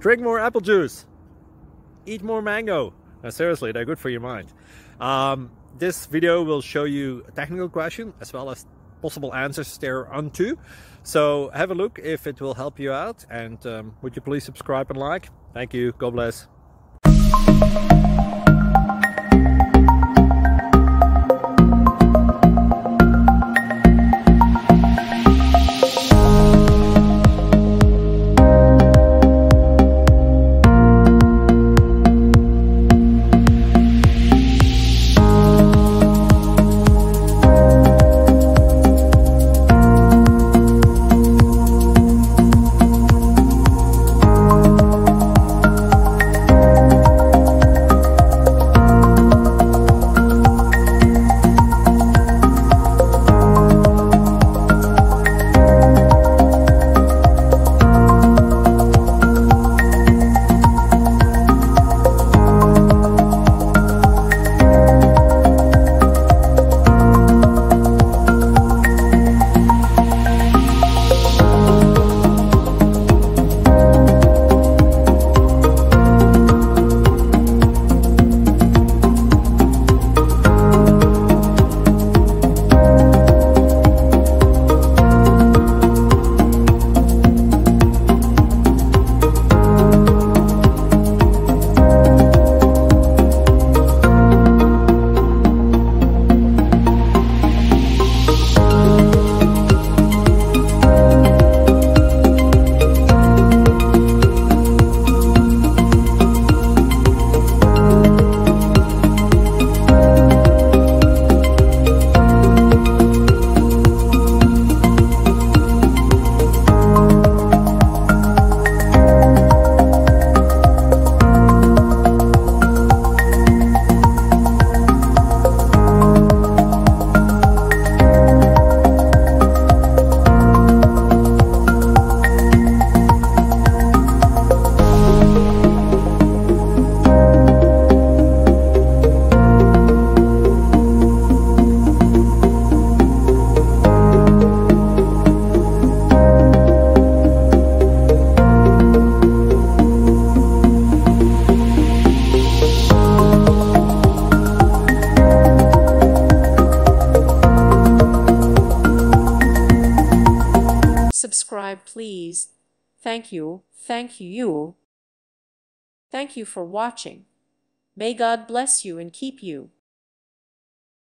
Drink more apple juice. Eat more mango. No, seriously, they're good for your mind. This video will show you a technical question as well as possible answers thereunto. So have a look if it will help you out, and would you please subscribe and like? Thank you. God bless. Subscribe, please. Thank you. Thank you. Thank you for watching. May God bless you and keep you.